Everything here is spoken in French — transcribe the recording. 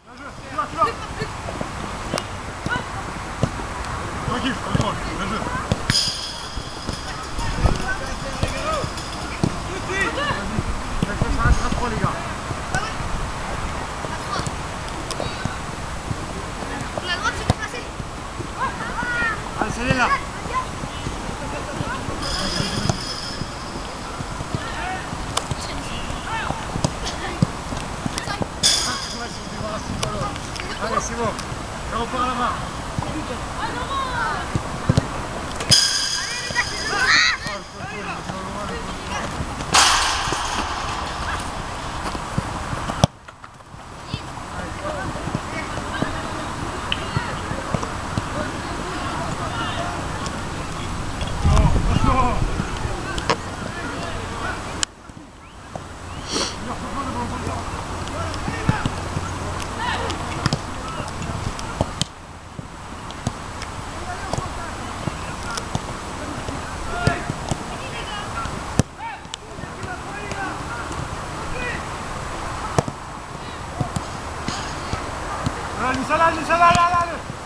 Tranquille, tranquille, bien joué. Ça reste à 3 les gars. La droite, tu peux passer. Allez, c'est là. Allez, c'est bon. Et on part là-bas. Allez, allez, allez, allez, allez.